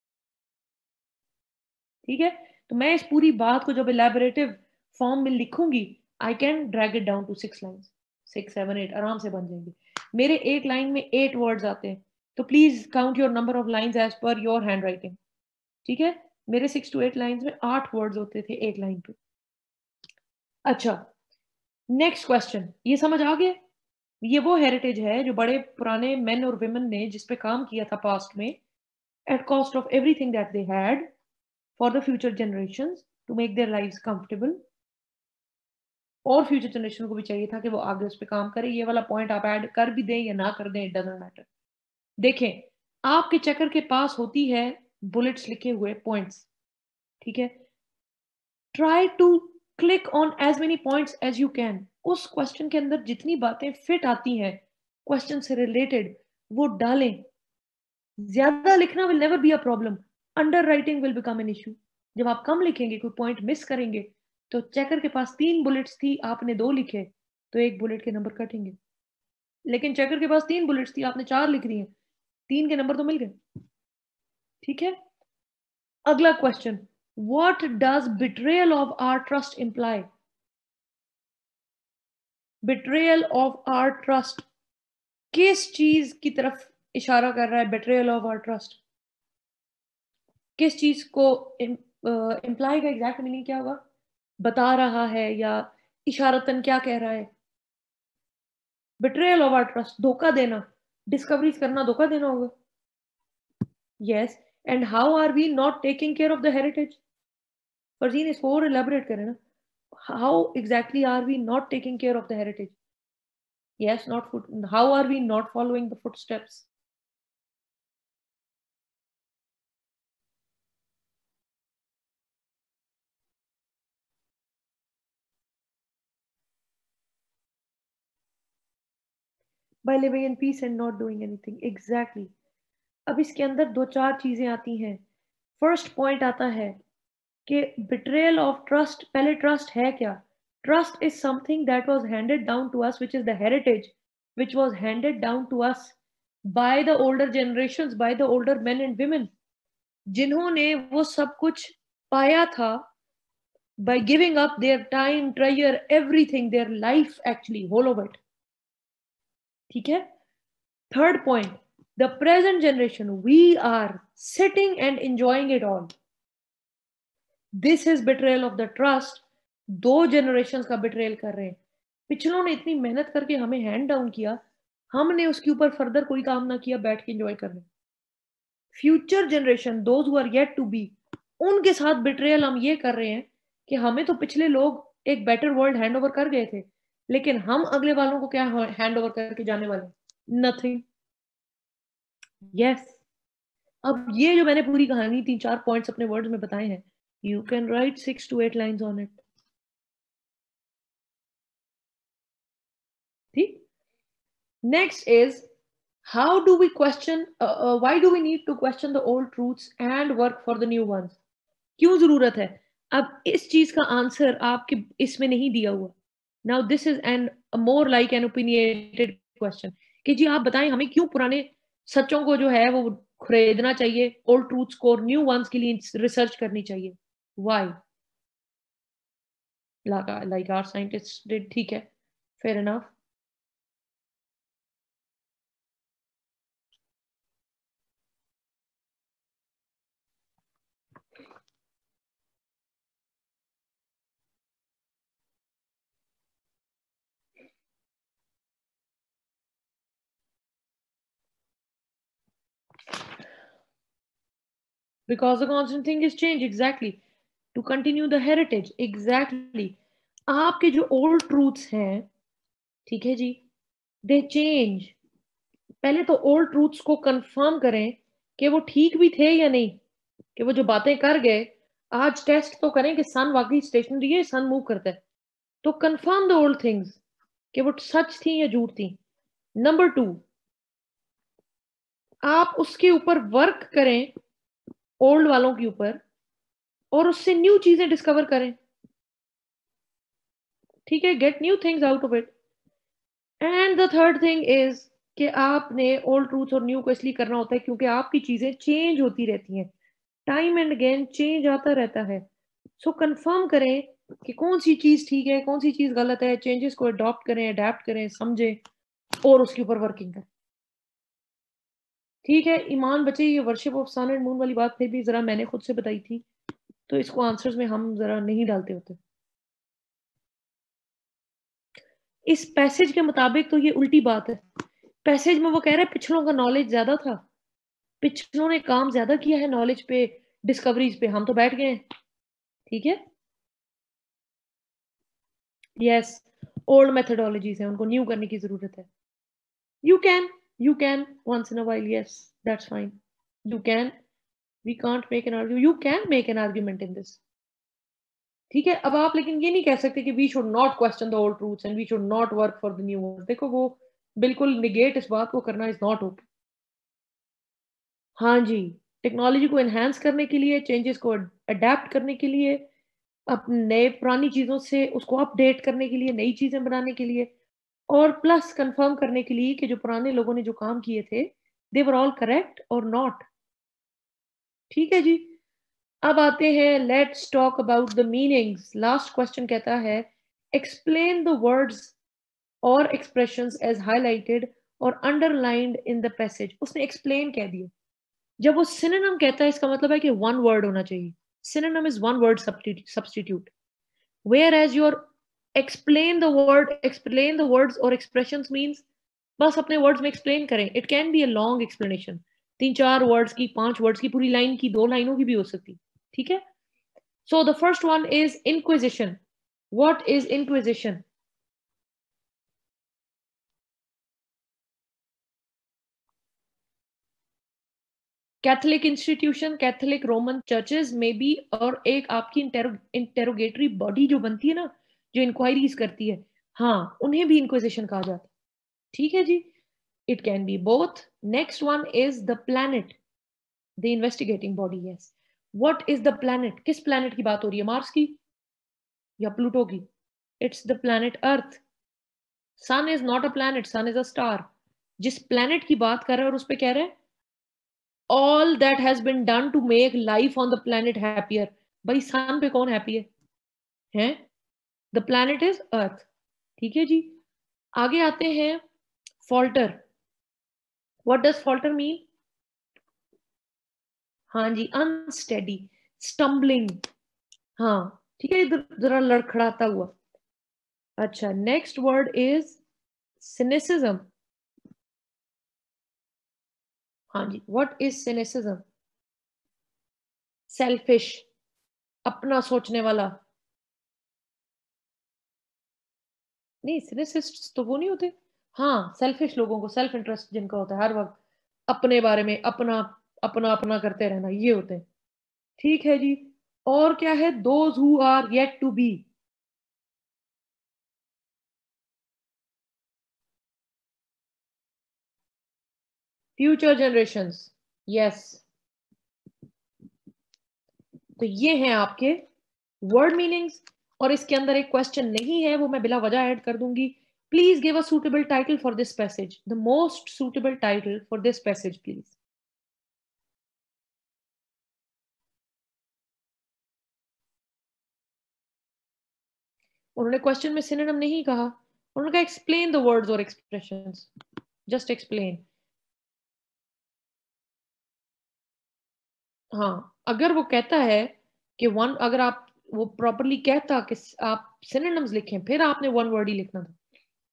ठीक है। तो मैं इस पूरी बात को जब इलेबोरेटिव फॉर्म में लिखूंगी, I can drag it down to six lines, six seven eight आराम से बन जाएंगे। मेरे एक लाइन में एट वर्ड्स आते हैं, तो please count your number of lines as per your handwriting. ठीक है। मेरे सिक्स टू एट लाइन्स में आठ वर्ड्स होते थे एक लाइन पे। अच्छा, नेक्स्ट क्वेश्चन, ये समझ आ गया? ये वो हेरिटेज है जो बड़े पुराने मेन और वुमेन ने जिस पे काम किया था पास्ट में, at cost of everything that they had, for the future generations to make their lives comfortable. और फ्यूचर जनरेशन को भी चाहिए था कि वो आगे उस पर काम करे। ये वाला पॉइंट आप ऐड कर भी दें या ना कर दें, इट डजंट मैटर। देखें, आपके चेकर के पास होती है बुलेट्स लिखे हुए पॉइंट्स। ठीक है। Try to click on as many points as you can. उस क्वेश्चन के अंदर जितनी बातें फिट आती हैं क्वेश्चन से रिलेटेड, वो डालें। ज्यादा लिखना will never be a problem, under writing will become an issue. जब आप कम लिखेंगे, कोई पॉइंट मिस करेंगे, तो चेकर के पास तीन बुलेट्स थी, आपने दो लिखे, तो एक बुलेट के नंबर कटेंगे। लेकिन चेकर के पास तीन बुलेट्स थी, आपने चार लिख रही हैं, तीन के नंबर तो मिल गए। ठीक है। अगला question, what does betrayal of our trust imply? Betrayal of our trust किस चीज की तरफ इशारा कर रहा है? बिट्रेयल ऑफ आवर ट्रस्ट किस चीज को इम्प्लाई का एग्जैक्ट मीनिंग क्या होगा? बता रहा है या इशारतन क्या कह रहा है? बिट्रेयल ऑफ आवर ट्रस्ट, धोखा देना, डिस्कवरीज करना धोखा देना होगा। Yes. And how are we not taking care of the heritage? Farzeen इसको और एलेबोरेट करें ना, how exactly are we not taking care of the heritage? Yes, not foot, how are we not following the footsteps? by living in peace and not doing anything. Exactly. अब इसके अंदर दो चार चीजें आती हैं. फर्स्ट पॉइंट आता है कि betrayal of trust. पहले ट्रस्ट है क्या? Trust is something that was handed down to us, which is the heritage which was handed down to us by the older generations, by the older men and women, जिन्होंने वो सब कुछ पाया था by giving up their time, treasure, everything, their life actually, whole of it. ठीक है? Third point, the present generation, we are sitting and enjoying it all. This is betrayal of the trust. दो generations का betrayal कर रहे हैं. पिछलों ने इतनी मेहनत करके हमें hand down किया, हमने उसके ऊपर further कोई काम ना किया, बैठ के enjoy कर रहे हैं. Future generation, those who are yet to be, उनके साथ betrayal हम ये कर रहे हैं कि हमें तो पिछले लोग एक better world hand over कर गए थे, लेकिन हम अगले वालों को क्या hand over करके जाने वाले? Nothing. Yes. अब ये जो मैंने पूरी कहानी तीन चार पॉइंट्स अपने वर्ड्स में बताए हैं, you can write six to eight lines on it. ठीक? Next is, how do we question, uh, uh, why do we need to question the old truths and work for the new ones? क्यों जरूरत है? अब इस चीज का answer आपके इसमें नहीं दिया हुआ. Now this is an more like an opinionated question कि जी आप बताएं हमें क्यों पुराने सच्चों को जो है वो खरीदना चाहिए, ओल्ड ट्रूथ्स को न्यू वंस के लिए रिसर्च करनी चाहिए. Why? Like, like our scientists did. ठीक है, fair enough. Because the constant thing is change. Exactly. To continue the heritage. Exactly. आपके जो old truths हैं, ठीक है जी, they change. पहले तो old truths को confirm करें कि वो ठीक भी थे या नहीं, कि वो जो बातें कर गए, आज टेस्ट तो करें कि सन वाकई स्टेशनरी है, सन मूव करता है, तो confirm the old things कि वो सच थी या झूठ थी. नंबर टू, आप उसके ऊपर वर्क करें ओल्ड वालों के ऊपर और उससे न्यू चीजें डिस्कवर करें. ठीक है, get new things out of it. And the third thing is कि आपने ओल्ड ट्रूथ और न्यू को इसलिए करना होता है क्योंकि आपकी चीजें चेंज होती रहती हैं, टाइम एंड अगेन चेंज आता रहता है. सो so, कंफर्म करें कि कौन सी चीज ठीक है, कौन सी चीज गलत है, चेंजेस को अडॉप्ट करें, अडेप्ट करें, समझें और उसके ऊपर वर्किंग करें. ठीक है, ईमान बचे, ये worship of sun and moon वाली बात फिर भी जरा मैंने खुद से बताई थी, तो इसको आंसर्स में हम जरा नहीं डालते होते. इस पैसेज के मुताबिक तो ये उल्टी बात है. पैसेज में वो कह रहे हैं पिछलों का नॉलेज ज्यादा था, पिछलों ने काम ज्यादा किया है नॉलेज पे, डिस्कवरीज पे, हम तो बैठ गए हैं. ठीक है, यस, ओल्ड मेथोडोलॉजीज है, उनको न्यू करने की जरूरत है. You can you can once in a while, yes that's fine, you can, we can't make an argue, you can make an argument in this. ठीक है, अब आप लेकिन ये नहीं कह सकते कि we should not question the old truths and we should not work for the new one. देखो वो बिल्कुल निगेट इस बात को करना इज नॉट ओके. हाँ जी, टेक्नोलॉजी को एनहांस करने के लिए, चेंजेस को अडेप्ट करने के लिए, अपने नए पुरानी चीजों से उसको अपडेट करने के लिए, नई चीजें बनाने के लिए, और प्लस कंफर्म करने के लिए कि जो पुराने लोगों ने जो काम किए थे दे वर ऑल करेक्ट और नॉट. ठीक है जी, अब आते हैं let's talk about the meanings. Last question कहता है एक्सप्लेन द वर्ड्स और एक्सप्रेशंस एज हाईलाइटेड और अंडरलाइंड इन द पैसेज. उसने एक्सप्लेन कह दिया. जब वो सिनोनिम कहता है इसका मतलब है कि वन वर्ड होना चाहिए. Synonym is one word substitute, whereas your explain the word explain the words or expressions means बस अपने वर्ड्स में एक्सप्लेन करें. It can be a long explanation, तीन चार वर्ड्स की, पांच वर्ड्स की, पूरी लाइन की, दो लाइनों की भी हो सकती. ठीक है, so the first one is inquisition. What is inquisition? Catholic institution, Catholic Roman churches में भी, और एक आपकी इंटेरोगेटरी बॉडी जो बनती है ना, जो इंक्वायरीज करती है, हाँ, उन्हें भी इंक्विजिशन कहा जाता है. ठीक है जी, It can be both. Next one is the planet, the investigating body. Yes. What is the planet? किस planet की बात हो रही है? मार्स की या प्लूटो की? It's the planet Earth. Sun is not a planet. Sun is a star. जिस planet की बात कर रहे हैं और उस पे कह रहे हैं all that has been done to make life on the planet happier. भाई sun पे कौन happy है? हैं? The planet is Earth. ठीक है जी. आगे आते हैं falter. What does falter mean? हाँ जी, unsteady, stumbling. हाँ ठीक है, इधर जरा लड़खड़ाता हुआ. अच्छा, next word is cynicism. हाँ जी, what is cynicism? Selfish, अपना सोचने वाला. नहीं, cynicism तो वो नहीं होते. हाँ, selfish लोगों को, self interest जिनका होता है, हर वक्त अपने बारे में अपना अपना अपना करते रहना, ये होते हैं. ठीक है जी. और क्या है? those who are yet to be. Future generations. Yes. तो ये हैं आपके वर्ड मीनिंग्स. और इसके अंदर एक क्वेश्चन नहीं है, वो मैं बिला वजह ऐड कर दूंगी. Please give a suitable title for this passage. The most suitable title for this passage please. उन्होंने क्वेश्चन में सिनोनिम नहीं कहा. उन्होंने कहा एक्सप्लेन द वर्ड्स और एक्सप्रेशंस. Just explain. हाँ, अगर वो कहता है कि वन, अगर आप वो प्रॉपरली कहता कि आप सिनोनिम्स लिखें, फिर आपने वन वर्ड ही लिखना था.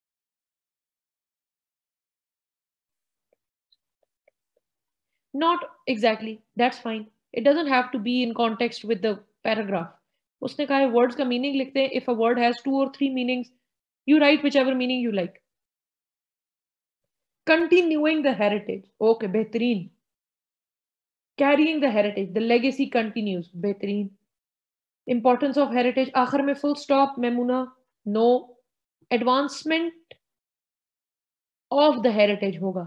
Not exactly. That's fine. It doesn't have to be in context with the paragraph. उसने कहा है words का meaning लिखते हैं. If a word has two or three meanings, you write whichever meaning you like. Continuing the heritage. Okay, बेहतरीन. Carrying the heritage. The legacy continues. बेहतरीन. Importance of heritage. आखिर में full stop. Maimuna. No. Advancement of the heritage होगा.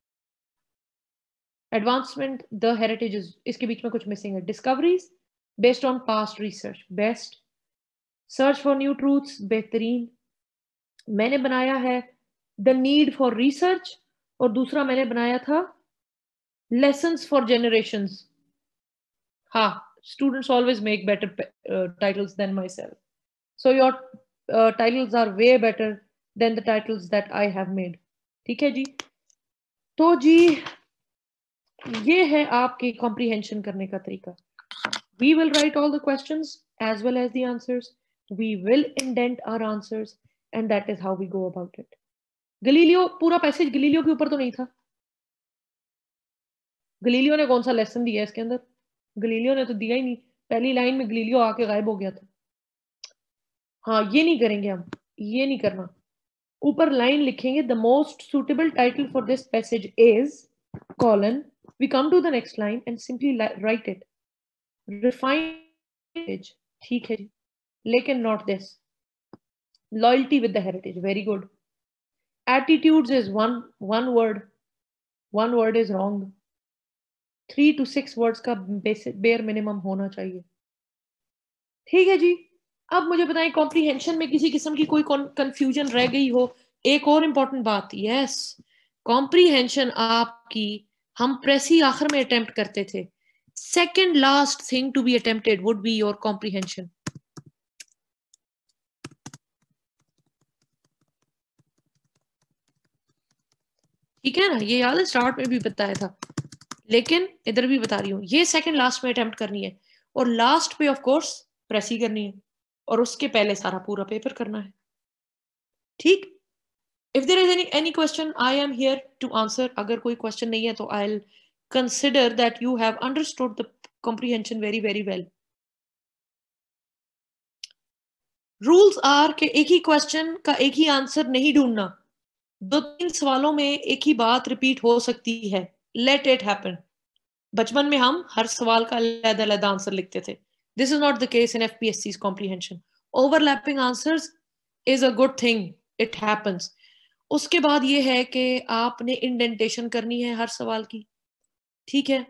Advancement, the heritage is, इसके बीच में कुछ missing है. Discoveries based on past research. Best. Search for new truths. बेहतरीन. मैंने बनाया है the need for research और दूसरा मैंने बनाया था lessons for generations. हाँ, students always make better uh, titles than myself. So your uh, titles are way better than the titles that I have made. ठीक है जी. तो जी ये है आपके comprehension करने का तरीका. We will write all the questions as well as the answers. We will indent our answers and that is how we go about it. Galileo, पूरा पैसेज गलीलियो के ऊपर तो नहीं था. गलीलियो ने कौन सा लेसन दिया इसके अंदर? गलीलियो ने तो दिया ही नहीं. पहली लाइन में गलीलियो आके गायब हो गया था. हाँ, ये नहीं करेंगे हम, ये नहीं करना. ऊपर लाइन लिखेंगे the most suitable title for this passage is colon. We come to the next line and simply write it. Refine. ठीक है जी, लेकिन not this. Loyalty with the heritage. Very good. Attitudes is one one word. One word is wrong. Three two six words का basic bare minimum होना चाहिए. ठीक है जी. अब मुझे बताएं कॉम्प्रीहेंशन में किसी किस्म की कोई कंफ्यूजन रह गई हो. एक और इंपॉर्टेंट बात. यस, कॉम्प्रीहेंशन आपकी हम प्रेसी आखिर में अटेम्प्ट करते थे. Second last thing to be attempted would be your comprehension. ठीक है ना, ये याद है स्टार्ट में भी बताया था, लेकिन इधर भी बता रही हूँ. ये सेकंड लास्ट में अटेम्प्ट करनी है और लास्ट पे ऑफ कोर्स प्रेसी करनी है और उसके पहले सारा पूरा पेपर करना है. ठीक. If there is any any question, I am here to answer. अगर कोई question नहीं है तो I'll consider that you have understood the comprehension very very well. Rules are कि एक ही question का एक ही आंसर नहीं ढूंढना. दो तीन सवालों में एक ही बात रिपीट हो सकती है. Let it happen. बचपन में हम हर सवाल का अलग-अलग आंसर लिखते थे. This is not the case in F P S C's comprehension. Overlapping answers is a good thing. It happens. उसके बाद ये है कि आपने इंडेंटेशन करनी है हर सवाल की, ठीक है।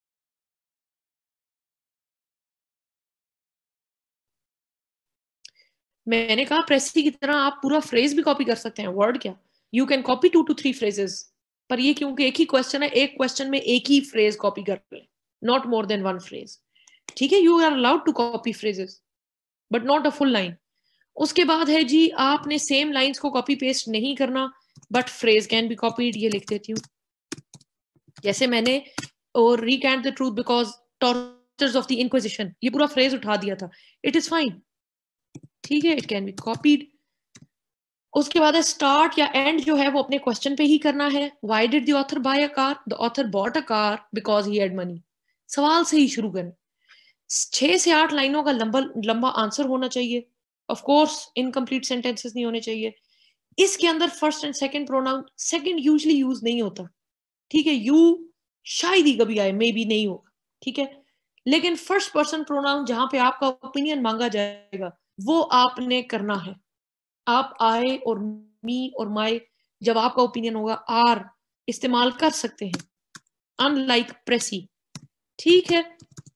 मैंने कहा प्रेसी की तरह आप पूरा फ्रेज भी कॉपी कर सकते हैं, वर्ड क्या, you can copy two two three phrases, पर ये क्योंकि एक ही क्वेश्चन है, एक क्वेश्चन में एक ही फ्रेज कॉपी कर ले, not more than one phrase, ठीक है। You are allowed to copy phrases but not a full line. उसके बाद है जी, आपने सेम लाइंस को कॉपी पेस्ट नहीं करना, but phrase can be copied. ये लिख देती हूँ, जैसे मैंने और recant the truth because tortures of the inquisition, ये पूरा फ्रेज उठा दिया था, इट इज फाइन, ठीक है, इट कैन बी कॉपीड। उसके बाद है स्टार्ट या एंड जो है वो अपने क्वेश्चन पे ही करना है। Why did the author buy a car? The author bought a car because he had money. सवाल से ही शुरू करें। छह से आठ लाइनों का लंबा लंबा आंसर होना चाहिए। ऑफ कोर्स इनकम्प्लीट सेंटेंसेस नहीं होने चाहिए। इसके अंदर first and second pronoun, second usually use नहीं होता, ठीक है, यू शायद ही कभी आए, मे बी नहीं होगा, ठीक है, लेकिन फर्स्ट पर्सन प्रोनाउन जहां पे आपका ओपिनियन मांगा जाएगा वो आपने करना है। आप आए और मी और माई, जब आपका ओपिनियन होगा, आर इस्तेमाल कर सकते हैं, अनलाइक प्रेसी, ठीक है।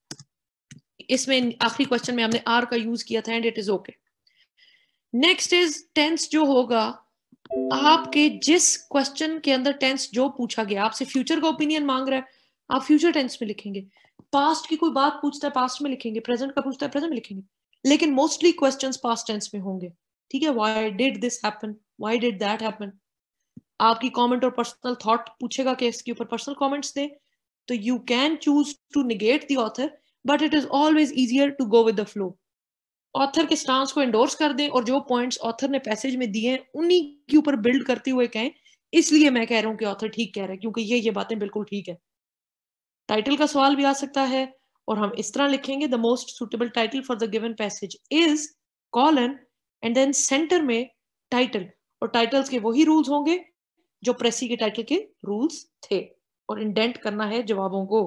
इसमें आखिरी क्वेश्चन में हमने आर का यूज किया था and it is okay. Next is tense जो होगा, आपके जिस क्वेश्चन के अंदर टेंस जो पूछा गया, आपसे फ्यूचर का ओपिनियन मांग रहा है, आप फ्यूचर टेंस में लिखेंगे। पास्ट की कोई बात पूछता है, पास्ट में लिखेंगे। प्रेजेंट का पूछता है, प्रेजेंट में लिखेंगे। लेकिन मोस्टली क्वेश्चंस पास्ट टेंस में होंगे, ठीक है। Why did this happen, why did that happen. आपकी कमेंट और पर्सनल थॉट पूछेगा कि इसके ऊपर पर्सनल कमेंट्स दे, तो you can choose to negate the author, but it is always easier to go with the flow. Author के stance को एंडोर्स कर दें और जो पॉइंट्स ऑथर ने पैसेज में दिए हैं उन्हीं के ऊपर बिल्ड करते हुए कहें, इसलिए मैं कह रहा हूं कि ऑथर ठीक कह रहा है, क्योंकि ये ये बातें बिल्कुल ठीक है। टाइटल का सवाल भी आ सकता है और हम इस तरह लिखेंगे, the most suitable title for the given passage is colon and then center में टाइटल, और टाइटल्स के वही रूल्स होंगे जो प्रेसी के टाइटल के रूल्स थे, और इंडेंट करना है जवाबों को।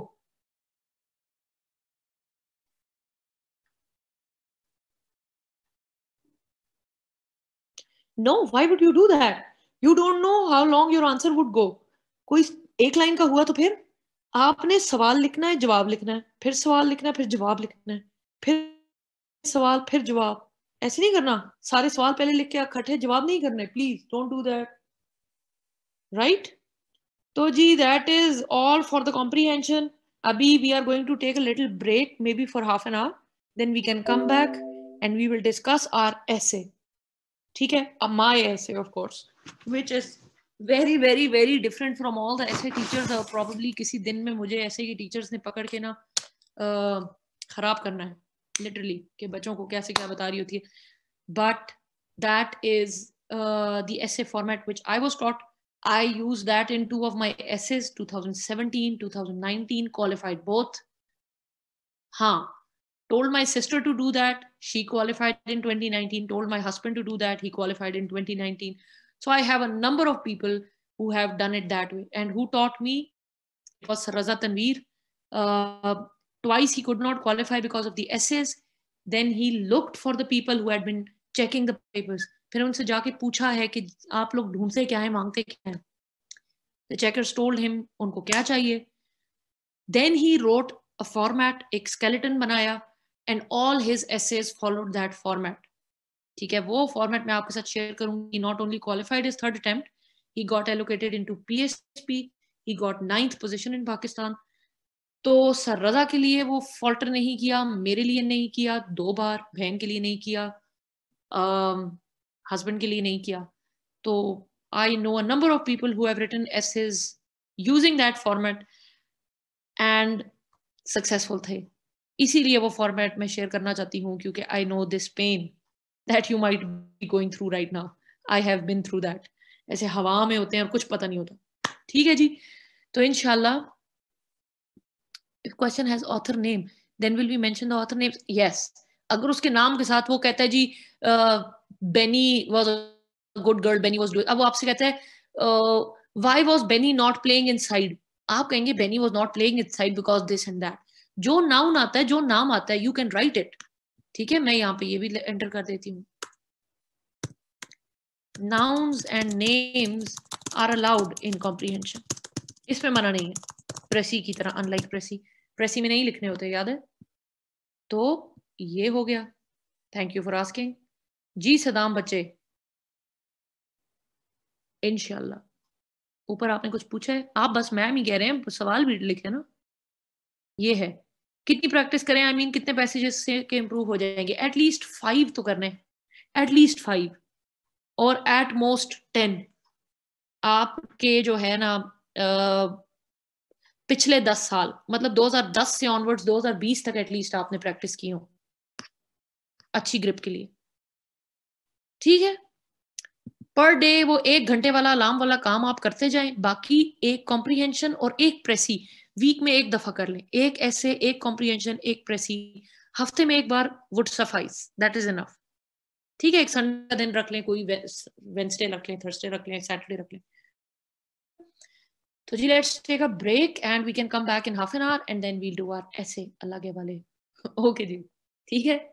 No, why would you do that? You don't know how long your answer would go. कोई एक लाइन का हुआ तो फिर आपने सवाल लिखना है, जवाब लिखना है, फिर सवाल लिखना है, फिर जवाब लिखना है, फिर सवाल, फिर जवाब। ऐसे नहीं करना, सारे सवाल पहले लिख के इकट्ठे जवाब नहीं करने, please don't do that, right. तो जी that is all for the comprehension. अभी we are going to take a little break, maybe for half an hour, then we can come back and we will discuss our essay, ठीक है, my essay of course, which is very very very different from all the essay teachers। uh, probably किसी दिन में मुझे ऐसे ही teachers ने पकड़ के ना uh, खराब करना है लिटरली, कि बच्चों को कैसे क्या बता रही होती है, but that is uh, the essay format which I was taught। I used that in two of my essays, twenty seventeen twenty nineteen, qualified both। हाँ, told my sister to do that, she qualified in twenty nineteen, told my husband to do that, he qualified in twenty nineteen। So I have a number of people who have done it that way, and who taught me was Raza Tanveer। uh, Twice he could not qualify because of the essays, then he looked for the people who had been checking the papers, फिर उनसे जाके पूछा है कि आप लोग ढूंढते क्या है, मांगते क्या है। The checkers told him उनको क्या चाहिए, then he wrote a format, एक skeleton बनाया, and all his essays followed that format, ठीक है। वो फॉर्मेट मैं आपके साथ शेयर करूंगी। Not only qualified is third attempt, he got allocated into PSP, he got ninth position in Pakistan. तो सर रजा के लिए वो फॉल्टर नहीं किया, मेरे लिए नहीं किया, दो बार बहन के लिए नहीं किया, हस्बैंड के लिए नहीं किया। तो I know a number of people who have written essays using that format and successful थे। इसीलिए वो फॉर्मेट मैं शेयर करना चाहती हूँ, क्योंकि I know this pain that you might be going through right now। I have been through that। ऐसे हवा में होते हैं और कुछ पता नहीं होता, ठीक है जी। तो इंशाल्लाह, if question has author name then will we mention the author names? Yes। अगर उसके नाम के साथ वो कहता है जी Beni was a good girl, Beni was doing, अब वो आपसे कहता है uh, why was Benny not playing inside, आप कहेंगे Benny was not playing inside because this and that। जो नाउन आता है, जो नाम आता है, you can write it, ठीक है। मैं यहाँ पे ये भी एंटर कर देती हूँ। nouns and names are allowed in comprehension. इसमें मना नहीं है प्रेसी की तरह, अनलाइक प्रेसी प्रेसी में नहीं लिखने होते, याद है? तो ये हो गया। Thank you for asking. जी सदाम बच्चे, इंशाल्लाह। ऊपर आपने कुछ पूछा है? आप बस मैम ही कह रहे हैं, सवाल भी लिखे ना। ये है, कितनी प्रैक्टिस करें, आई I मीन mean, कितने पैसेजेस से के इंप्रूव हो जाएंगे? एटलीस्ट फाइव तो करने, एटलीस्ट फाइव और एट मोस्ट टेन। आपके जो है ना आ, पिछले दस साल, मतलब दो हज़ार दस से ऑनवर्ड्स दो हज़ार बीस तक एटलीस्ट आपने प्रैक्टिस की हो अच्छी ग्रिप के लिए, ठीक है? पर डे वो एक घंटे वाला अलार्म वाला काम आप करते जाएं, बाकी एक कॉम्प्रिहेंशन और एक प्रेसी वीक में एक दफा कर लें। एक ऐसे, एक कॉम्प्रिहेंशन, एक प्रेसी हफ्ते में एक बार would suffice, that is enough. ठीक है, एक संडे का दिन रख लें, कोई वेंसडे रख लें, थर्सडे रख लें, सैटरडे रख लें। तो जी let's take a break and we can come back in half an hour and then we'll do our essay Allah के वाले। ओके जी, ठीक है।